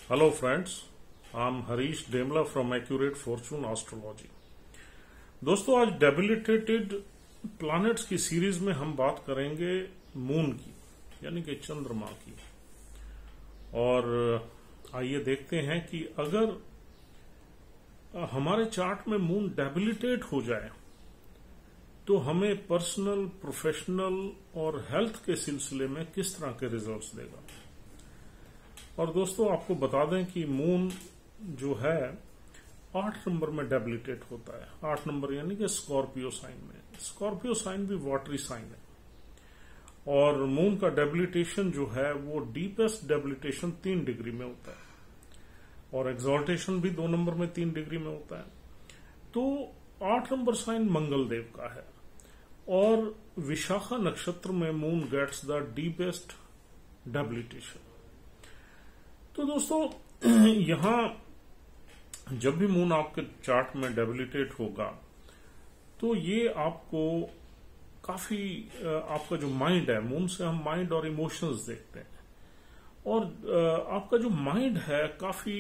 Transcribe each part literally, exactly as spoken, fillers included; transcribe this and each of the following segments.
Hello friends, I'm Harish Demla from Accurate Fortune Astrology. दोस्तों आज debilitated planets की series में हम बात करेंगे मून की, यानी कि चंद्रमा की। और आइए देखते हैं कि अगर हमारे चार्ट में मून डेबिलिटेट हो जाए तो हमें पर्सनल, प्रोफेशनल और हेल्थ के सिलसिले में किस तरह के रिजल्ट्स देगा। और दोस्तों आपको बता दें कि मून जो है आठ नंबर में डेबिलिटेट होता है। आठ नंबर यानी कि स्कॉर्पियो साइन में। स्कॉर्पियो साइन भी वाटरी साइन है और मून का डेबिलिटेशन जो है वो डीपेस्ट डेबिलिटेशन तीन डिग्री में होता है और एक्सॉल्टेशन भी दो नंबर में तीन डिग्री में होता है। तो आठ नंबर साइन मंगल देव का है और विशाखा नक्षत्र में moon gets the deepest debilitation. तो दोस्तों यहां जब भी मून आपके चार्ट में डेबिलिटेट होगा तो ये आपको काफी, आपका जो माइंड है, मून से हम माइंड और इमोशंस देखते हैं और आपका जो माइंड है काफी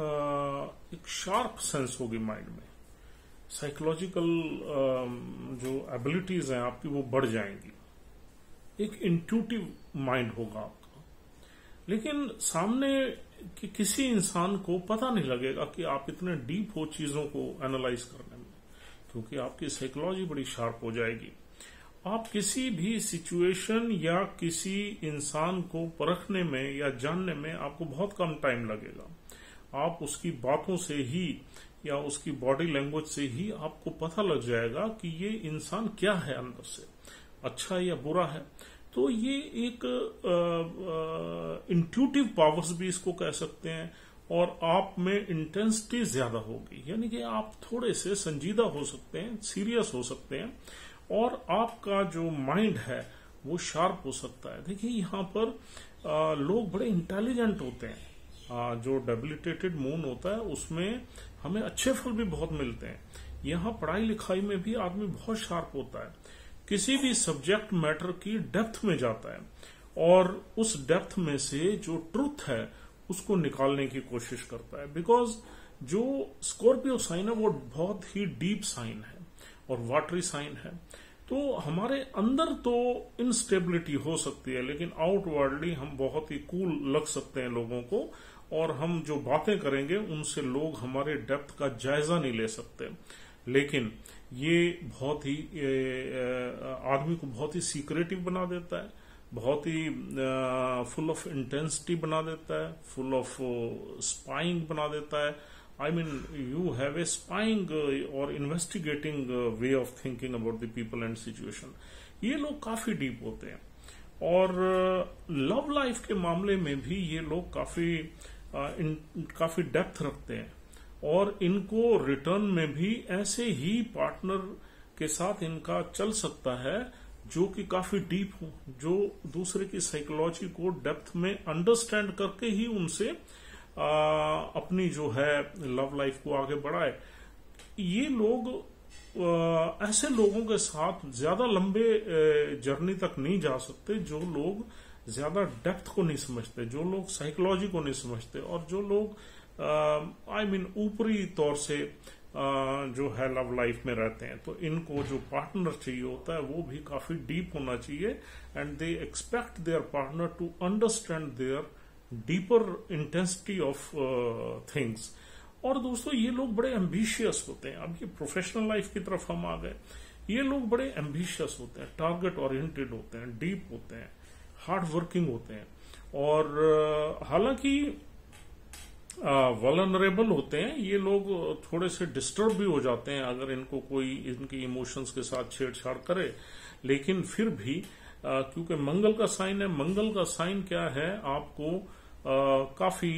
एक शार्प सेंस होगी माइंड में। साइकोलॉजिकल जो एबिलिटीज हैं आपकी वो बढ़ जाएंगी। एक इंट्यूटिव माइंड होगा आपका। लेकिन सामने कि किसी इंसान को पता नहीं लगेगा कि आप इतने डीप हो चीजों को एनालाइज करने में, क्योंकि आपकी साइकोलॉजी बड़ी शार्प हो जाएगी। आप किसी भी सिचुएशन या किसी इंसान को परखने में या जानने में आपको बहुत कम टाइम लगेगा। आप उसकी बातों से ही या उसकी बॉडी लैंग्वेज से ही आपको पता लग जाएगा कि ये इंसान क्या है अंदर से, अच्छा या बुरा है। तो ये एक इंट्यूटिव पावर्स भी इसको कह सकते हैं और आप में इंटेंसिटी ज्यादा होगी, यानी कि आप थोड़े से संजीदा हो सकते हैं, सीरियस हो सकते हैं और आपका जो माइंड है वो शार्प हो सकता है। देखिए यहाँ पर आ, लोग बड़े इंटेलिजेंट होते हैं। आ, जो डेबिलिटेटेड मून होता है उसमें हमें अच्छे फल भी बहुत मिलते हैं। यहाँ पढ़ाई लिखाई में भी आदमी बहुत शार्प होता है, किसी भी सब्जेक्ट मैटर की डेप्थ में जाता है और उस डेप्थ में से जो ट्रुथ है उसको निकालने की कोशिश करता है। बिकॉज जो स्कॉर्पियो साइन है वो बहुत ही डीप साइन है और वाटरी साइन है। तो हमारे अंदर तो इनस्टेबिलिटी हो सकती है, लेकिन आउटवर्डली हम बहुत ही कूल लग सकते हैं लोगों को और हम जो बातें करेंगे उनसे लोग हमारे डेप्थ का जायजा नहीं ले सकते। लेकिन ये बहुत ही आदमी को बहुत ही सीक्रेटिव बना देता है, बहुत ही फुल ऑफ इंटेंसिटी बना देता है, फुल ऑफ स्पाइंग बना देता है। I mean you have a spying और investigating way of thinking about the people and situation. ये लोग काफी डीप होते हैं और लव लाइफ के मामले में भी ये लोग काफी इन, काफी डेप्थ रखते हैं और इनको रिटर्न में भी ऐसे ही पार्टनर के साथ इनका चल सकता है जो कि काफी डीप हो, जो दूसरे की साइकोलॉजी को डेप्थ में अंडरस्टैंड करके ही उनसे आ, अपनी जो है लव लाइफ को आगे बढ़ाए। ये लोग आ, ऐसे लोगों के साथ ज्यादा लंबे जर्नी तक नहीं जा सकते जो लोग ज्यादा डेप्थ को नहीं समझते, जो लोग साइकोलॉजी को नहीं समझते और जो लोग I uh, mean I mean, ऊपरी तौर से uh, जो है लव लाइफ में रहते हैं। तो इनको जो पार्टनर चाहिए होता है वो भी काफी डीप होना चाहिए and they expect their partner to understand their deeper intensity of things. और दोस्तों ये लोग बड़े एम्बिशियस होते हैं। अब ये प्रोफेशनल लाइफ की तरफ हम आ गए। ये लोग बड़े एम्बिशियस होते हैं, टारगेट ओरिएंटेड होते हैं, डीप होते हैं, हार्ड वर्किंग होते हैं और uh, हालांकि वल्नरेबल uh, होते हैं। ये लोग थोड़े से डिस्टर्ब भी हो जाते हैं अगर इनको कोई इनके इमोशंस के साथ छेड़छाड़ करे, लेकिन फिर भी uh, क्योंकि मंगल का साइन है, मंगल का साइन क्या है, आपको uh, काफी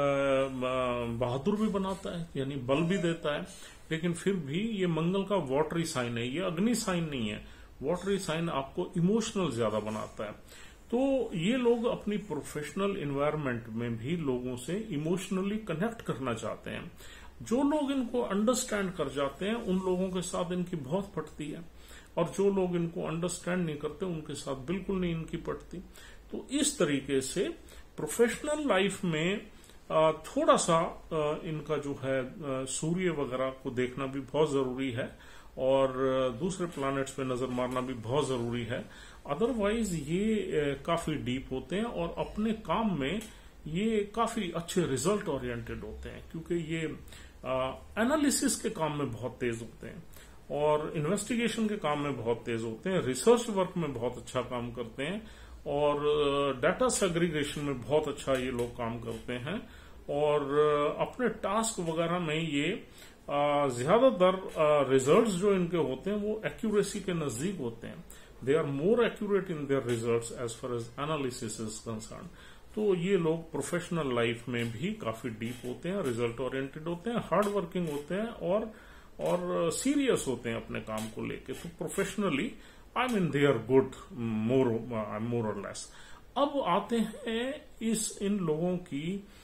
uh, बहादुर भी बनाता है, यानी बल भी देता है। लेकिन फिर भी ये मंगल का वाटरी साइन है, ये अग्नि साइन नहीं है। वाटरी साइन आपको इमोशनल ज्यादा बनाता है। तो ये लोग अपनी प्रोफेशनल एनवायरनमेंट में भी लोगों से इमोशनली कनेक्ट करना चाहते हैं। जो लोग इनको अंडरस्टैंड कर जाते हैं उन लोगों के साथ इनकी बहुत पटती है और जो लोग इनको अंडरस्टैंड नहीं करते उनके साथ बिल्कुल नहीं इनकी पटती। तो इस तरीके से प्रोफेशनल लाइफ में थोड़ा सा इनका जो है सूर्य वगैरह को देखना भी बहुत जरूरी है और दूसरे प्लैनेट्स पे नजर मारना भी बहुत जरूरी है। अदरवाइज ये काफी डीप होते हैं और अपने काम में ये काफी अच्छे रिजल्ट ओरिएंटेड होते हैं, क्योंकि ये एनालिसिस के काम में बहुत तेज होते हैं और इन्वेस्टिगेशन के काम में बहुत तेज होते हैं, रिसर्च वर्क में बहुत अच्छा काम करते हैं और डाटा सेग्रीगेशन में बहुत अच्छा ये लोग काम करते हैं और अपने टास्क वगैरह में ये ज्यादातर रिजल्ट्स जो इनके होते हैं वो एक्यूरेसी के नजदीक होते हैं। They are more accurate in their results as far as analysis is concern. तो ये लोग प्रोफेशनल लाइफ में भी काफी डीप होते हैं, रिजल्ट ओरिएंटेड होते हैं, हार्ड वर्किंग होते हैं और और सीरियस होते हैं अपने काम को लेके। तो professionally I mean they are good more more or less. अब आते हैं इस इन लोगों की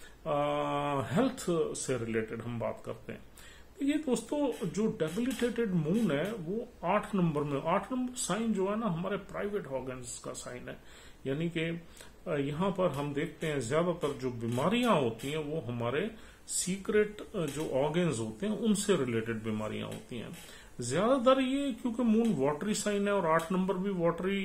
हेल्थ से रिलेटेड हम बात करते हैं। देखिए दोस्तों, जो डेबिलिटेटेड मून है वो आठ नंबर में, आठ नंबर साइन जो है ना हमारे प्राइवेट ऑर्गन्स का साइन है। यानी कि यहाँ पर हम देखते हैं ज्यादातर जो बीमारियां होती हैं वो हमारे सीक्रेट जो ऑर्गन्स होते हैं उनसे रिलेटेड बीमारियां होती हैं ज्यादातर। ये क्योंकि मून वाटरी साइन है और आठ नंबर भी वाटरी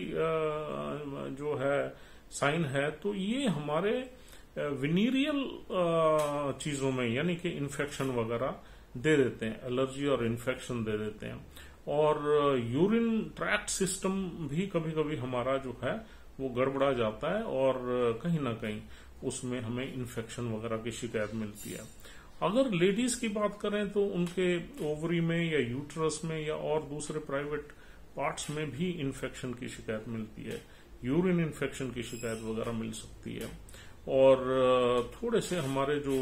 जो है साइन है, तो ये हमारे विनीरियल चीजों में यानी कि इन्फेक्शन वगैरह दे देते हैं, एलर्जी और इन्फेक्शन दे देते हैं। और यूरिन ट्रैक्ट सिस्टम भी कभी कभी हमारा जो है वो गड़बड़ा जाता है और कहीं ना कहीं उसमें हमें इन्फेक्शन वगैरह की शिकायत मिलती है। अगर लेडीज की बात करें तो उनके ओवरी में या यूट्रस में या और दूसरे प्राइवेट पार्ट्स में भी इन्फेक्शन की शिकायत मिलती है, यूरिन इन्फेक्शन की शिकायत वगैरह मिल सकती है। और थोड़े से हमारे जो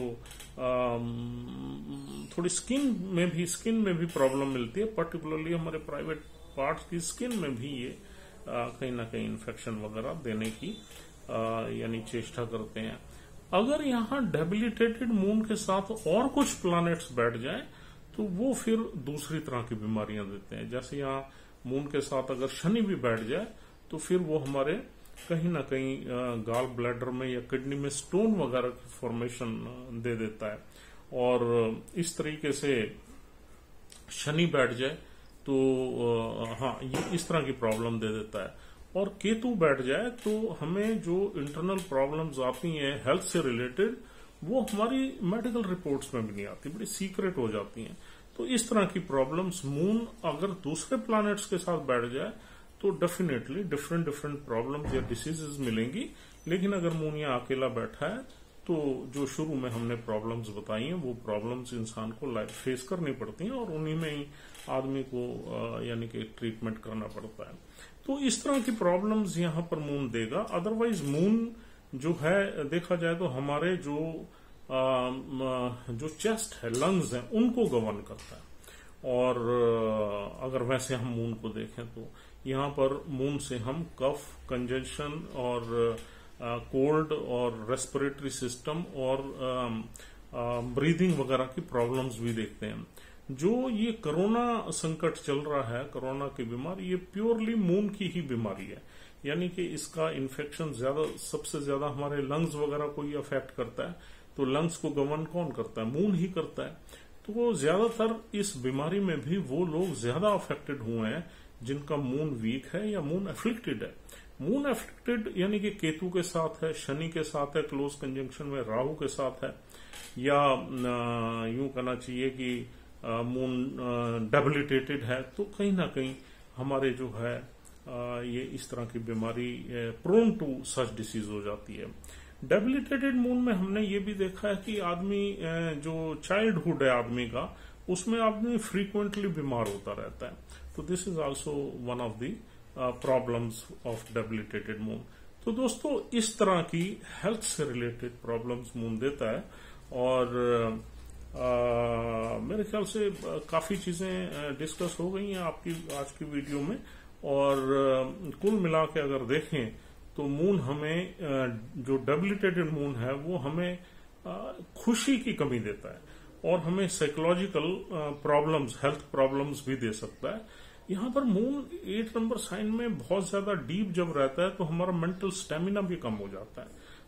थोड़ी स्किन में भी स्किन में भी प्रॉब्लम मिलती है, पर्टिकुलरली हमारे प्राइवेट पार्ट्स की स्किन में भी ये कहीं ना कहीं इन्फेक्शन वगैरह देने की यानी चेष्टा करते हैं। अगर यहाँ डेबिलिटेटेड मून के साथ और कुछ प्लैनेट्स बैठ जाए तो वो फिर दूसरी तरह की बीमारियां देते हैं। जैसे यहाँ मून के साथ अगर शनि भी बैठ जाए तो फिर वो हमारे कहीं ना कहीं गाल ब्लैडर में या किडनी में स्टोन वगैरह की फॉर्मेशन दे देता है। और इस तरीके से शनि बैठ जाए तो हाँ ये इस तरह की प्रॉब्लम दे देता है। और केतु बैठ जाए तो हमें जो इंटरनल प्रॉब्लम्स आती हैं हेल्थ से रिलेटेड वो हमारी मेडिकल रिपोर्ट्स में भी नहीं आती, बड़ी सीक्रेट हो जाती हैं। तो इस तरह की प्रॉब्लम्स मून अगर दूसरे प्लैनेट्स के साथ बैठ जाए तो डेफिनेटली डिफरेंट डिफरेंट प्रॉब्लम्स या डिसीजेज मिलेंगी। लेकिन अगर मून यहाँ अकेला बैठा है तो जो शुरू में हमने प्रॉब्लम्स बताई हैं वो प्रॉब्लम्स इंसान को लाइफ फेस करनी पड़ती हैं और उन्हीं में ही आदमी को यानी कि ट्रीटमेंट करना पड़ता है। तो इस तरह की प्रॉब्लम्स यहाँ पर मून देगा। अदरवाइज मून जो है देखा जाए तो हमारे जो आ, जो चेस्ट है, लंग्स हैं, उनको गवर्न करता है। और अगर वैसे हम मून को देखें तो यहाँ पर मून से हम कफ, कंजशन और कोल्ड और रेस्पिरेटरी सिस्टम और ब्रीदिंग वगैरह की प्रॉब्लम्स भी देखते हैं। जो ये कोरोना संकट चल रहा है, कोरोना की बीमारी, ये प्योरली मून की ही बीमारी है। यानी कि इसका इन्फेक्शन ज्यादा सबसे ज्यादा हमारे लंग्स वगैरह को ही अफेक्ट करता है। तो लंग्स को गवर्न कौन करता है? मून ही करता है। तो ज्यादातर इस बीमारी में भी वो लोग ज्यादा अफेक्टेड हुए हैं जिनका मून वीक है या मून एफ्लिक्टेड है। मून एफ्लिक्टेड यानी कि केतु के साथ है, शनि के साथ है, क्लोज कंजंक्शन में राहु के साथ है, या यूं कहना चाहिए कि मून डेबिलिटेटेड है। तो कहीं ना कहीं हमारे जो है ये इस तरह की बीमारी प्रोन टू सच डिसीज हो जाती है। डेबिलिटेटेड मून में हमने ये भी देखा है कि आदमी जो चाइल्डहुड है आदमी का, उसमें आदमी फ्रीक्वेंटली बीमार होता रहता है। तो this is also one of the problems of debilitated moon. तो दोस्तों इस तरह की हेल्थ से रिलेटेड प्रॉब्लम्स मून देता है। और आ, मेरे ख्याल से काफी चीजें डिस्कस हो गई हैं आपकी आज की वीडियो में। और कुल मिला के अगर देखें तो मून हमें जो डेबिलिटेटेड मून है वो हमें खुशी की कमी देता है और हमें साइकोलॉजिकल प्रॉब्लम्स, हेल्थ प्रॉब्लम्स भी दे सकता है। यहाँ पर मून एट नंबर साइन में बहुत ज्यादा डीप जब रहता है तो हमारा मेंटल स्टेमिना भी कम हो जाता है।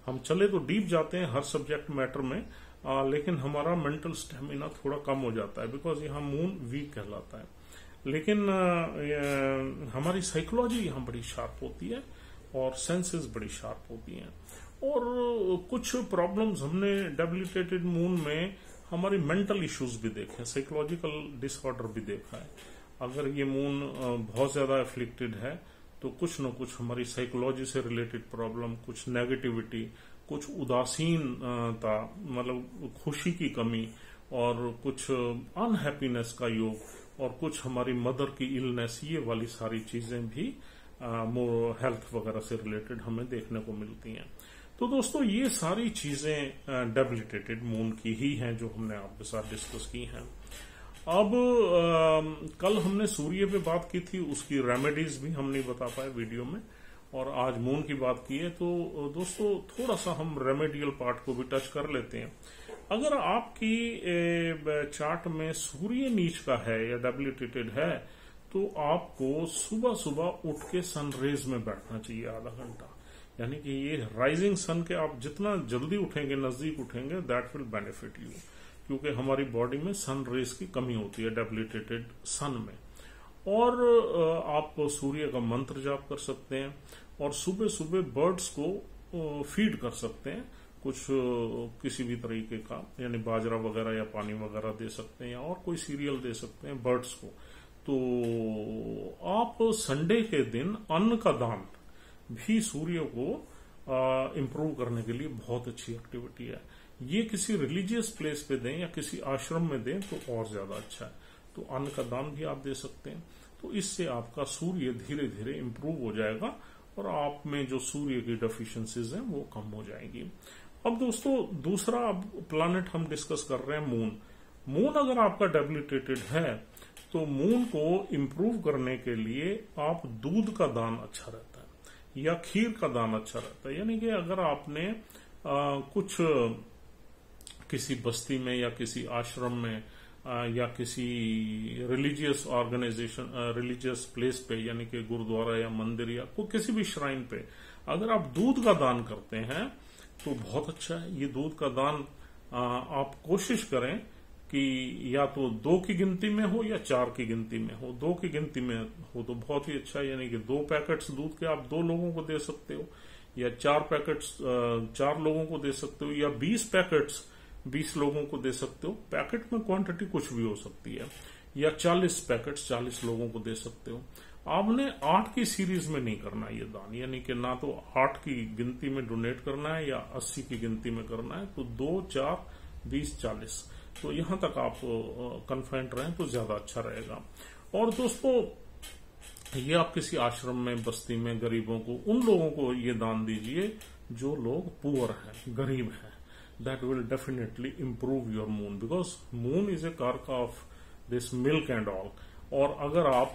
हम चले तो डीप जाते हैं हर सब्जेक्ट मैटर में, आ, लेकिन हमारा मेंटल स्टेमिना थोड़ा कम हो जाता है, बिकॉज यहाँ मून वीक कहलाता है। लेकिन आ, हमारी साइकोलॉजी यहाँ बड़ी शार्प होती है और सेंसेस बड़ी शार्प होती हैं। और कुछ प्रॉब्लम्स हमने डेबिलिटेटेड मून में हमारी मेंटल इश्यूज भी देखे, साइकोलॉजिकल डिसऑर्डर भी देखा है। अगर ये मून बहुत ज्यादा एफ्लिक्टेड है तो कुछ न कुछ हमारी साइकोलॉजी से रिलेटेड प्रॉब्लम, कुछ नेगेटिविटी, कुछ उदासीनता, मतलब खुशी की कमी, और कुछ अनहैप्पीनेस का योग, और कुछ हमारी मदर की इलनेस, ये वाली सारी चीजें भी मोर हेल्थ वगैरह से रिलेटेड हमें देखने को मिलती हैं। तो दोस्तों ये सारी चीजें डेबिलिटेटेड मून की ही हैं जो हमने आपके साथ डिस्कस की हैं। अब आ, कल हमने सूर्य पे बात की थी, उसकी रेमेडीज भी हम नहीं बता पाए वीडियो में, और आज मून की बात की है। तो दोस्तों थोड़ा सा हम रेमेडियल पार्ट को भी टच कर लेते हैं। अगर आपकी चार्ट में सूर्य नीच का है या डेबिलिटेटेड है तो आपको सुबह सुबह उठ के सनरेज में बैठना चाहिए आधा घंटा। यानी कि ये राइजिंग सन के आप जितना जल्दी उठेंगे, नजदीक उठेंगे, दैट विल बेनिफिट यू, क्योंकि हमारी बॉडी में सन रेज की कमी होती है डेबिलिटेटेड सन में। और आप सूर्य का मंत्र जाप कर सकते हैं, और सुबह सुबह बर्ड्स को फीड कर सकते हैं कुछ किसी भी तरीके का, यानी बाजरा वगैरह या पानी वगैरह दे सकते हैं, या और कोई सीरियल दे सकते हैं बर्ड्स को। तो आप संडे के दिन अन्न का दान भी सूर्य को इम्प्रूव करने के लिए बहुत अच्छी एक्टिविटी है। ये किसी रिलीजियस प्लेस पे दें या किसी आश्रम में दें तो और ज्यादा अच्छा है। तो अन्न का दान भी आप दे सकते हैं। तो इससे आपका सूर्य धीरे धीरे इम्प्रूव हो जाएगा और आप में जो सूर्य की डेफिशिएंसीज हैं वो कम हो जाएंगी। अब दोस्तों दूसरा प्लैनेट हम डिस्कस कर रहे हैं मून। मून अगर आपका डेबिलिटेटेड है तो मून को इम्प्रूव करने के लिए आप दूध का दान अच्छा रहता है या खीर का दान अच्छा रहता है। यानी कि अगर आपने आ, कुछ किसी बस्ती में या किसी आश्रम में आ, या किसी रिलीजियस ऑर्गेनाइजेशन, रिलीजियस प्लेस पे, यानी कि गुरुद्वारा या मंदिर या कोई किसी भी श्राइन पे अगर आप दूध का दान करते हैं तो बहुत अच्छा है। ये दूध का दान आ, आप कोशिश करें कि या तो दो की गिनती में हो या चार की गिनती में हो। दो की गिनती में हो तो बहुत ही अच्छा है, यानी कि दो पैकेट्स दूध के आप दो लोगों को दे सकते हो, या चार पैकेट्स चार लोगों को दे सकते हो, या बीस पैकेट्स बीस लोगों को दे सकते हो। पैकेट में क्वांटिटी कुछ भी हो सकती है, या चालीस पैकेट्स चालीस लोगों को दे सकते हो। आपने आठ की सीरीज में नहीं करना ये दान, यानी कि ना तो आठ की गिनती में डोनेट करना है या अस्सी की गिनती में करना है। तो दो, चार, बीस, चालीस, तो यहां तक आप कन्फाइंड रहें तो ज्यादा अच्छा रहेगा। और दोस्तों ये आप किसी आश्रम में, बस्ती में गरीबों को, उन लोगों को ये दान दीजिए जो लोग पुअर हैं, गरीब हैं। That will definitely improve your moon, because moon is a karak of this milk and all. और अगर आप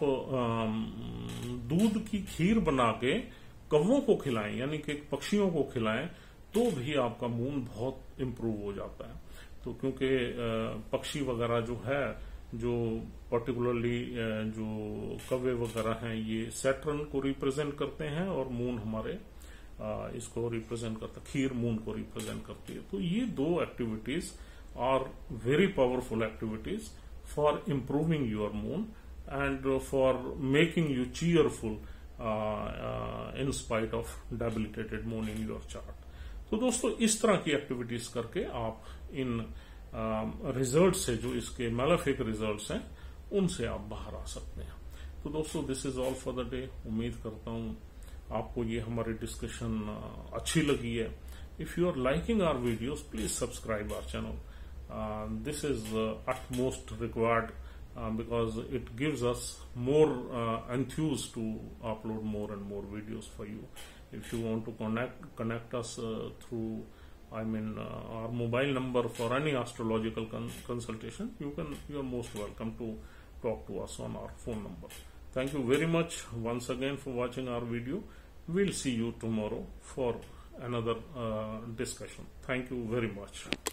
दूध की खीर बना के कौवों को खिलाएं, यानी कि पक्षियों को खिलाएं, तो भी आपका मून बहुत इम्प्रूव हो जाता है। तो क्योंकि पक्षी वगैरह जो है, जो पर्टिकुलरली जो कौवे वगैरह हैं, ये सैटर्न को रिप्रेजेंट करते हैं और मून हमारे इसको रिप्रेजेंट करता है, खीर मून को रिप्रेजेंट करती है। तो ये दो activities are very powerful activities for improving your moon and for making you cheerful in spite of debilitated moon in your chart. तो दोस्तों इस तरह की एक्टिविटीज करके आप इन रिजल्ट से, जो इसके मैलेफिक रिजल्ट्स हैं, उनसे आप बाहर आ सकते हैं। तो दोस्तों this is all for the day. उम्मीद करता हूं आपको ये हमारी डिस्कशन अच्छी लगी है। If you are liking our videos, please subscribe our channel. This is utmost required uh, because it gives us more uh, enthuse to upload more and more videos for you. If you want to connect connect us uh, through, I mean, uh, our mobile number for any astrological con consultation, you can you are most welcome to talk to us on our phone number. Thank you very much once again for watching our video. We'll see you tomorrow for another uh, discussion. Thank you very much.